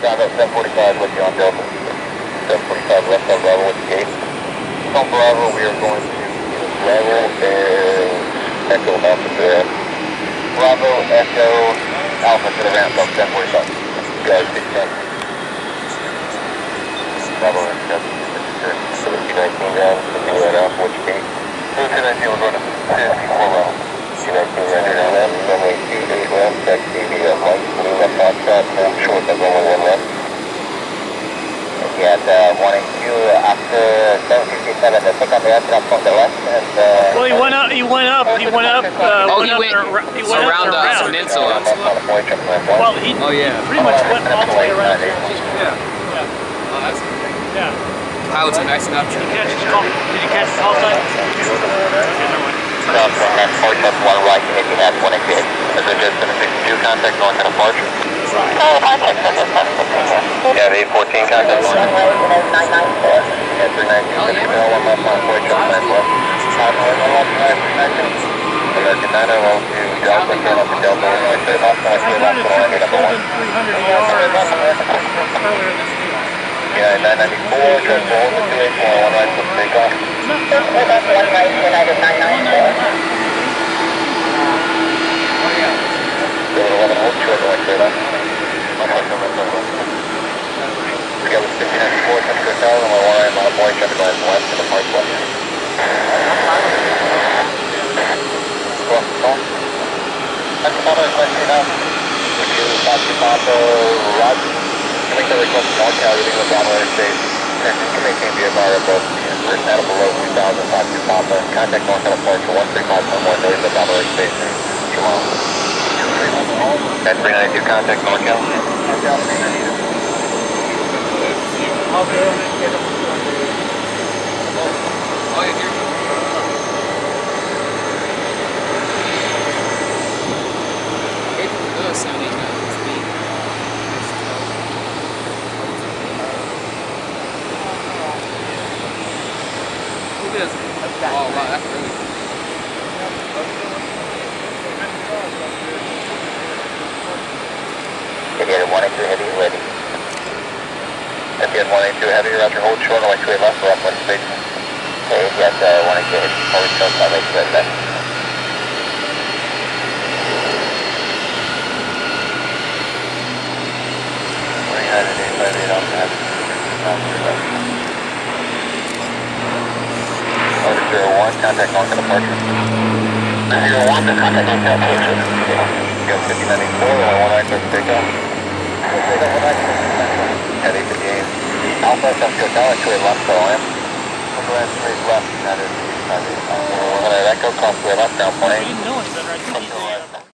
Bravo 745 with you on Delta. 745 left on Bravo with the gate. On Bravo, we are going to Bravo and Echo Alpha to the Bravo, Echo, Alpha to the ramp on 745. Guys, big time. Bravo and Echo. So the T-19 down, so we right off which gate. So T-19, we're going to 54 Bravo. T-19 ready on that, runway 28 left, check TV at light, blue left on shot, hold short, that's only one left. Yeah, the 182 after 757, the takeoff aircraft from the left, and well, he went up he went around the peninsula. Well, he pretty much went all the way around. Yeah. Oh, that's yeah. Pilots are nice enough. Did you catch his call? Did you catch the call sign? Approach up one right, if you have 188. Is it just a 62 contact going to departure? Right. Yeah, the 814 contact going to departure. Yeah, 319. One left on approach up left. American 901 to Delta, turn up to Delta, one straight left, one straight left, one straight left. Yeah, 994, transfer hold to 284, one right for takeoff. Hold up, one right, United 994. Go to 11 hold, short, one straight left. One right, one left. We got with 1594, touch to 1,000, one right, mile boy, traffic lines left to the park left. Go up, go on. That's the bottom of the question now. Would you pass your Papa, Rod? Make the request from NorCal, reading the Bravo airspace. Connecting to maintain VFR above at below 2,000, 52 Papa. Contact NorCal departure 13511, noting the Bravo airspace. At 392, contact NorCal. Oh wow, that's really cool. If you had 182 heavy, ready. If you had 182 heavy, roger, hold short, 182 left, we're up one space. Okay, if you had 182 heavy, hold short, 182 left. Order 01, contact NorCal departure. 01, the contact NorCal departure. You got 5094, one right for takeoff. Heavy 58. Alpha, Westfield Tower, 2 left, so I am. We'll go ahead, 3 left, that is 5 8. We're going to echo, cross 2 left, ground plane. I didn't know any better. I think he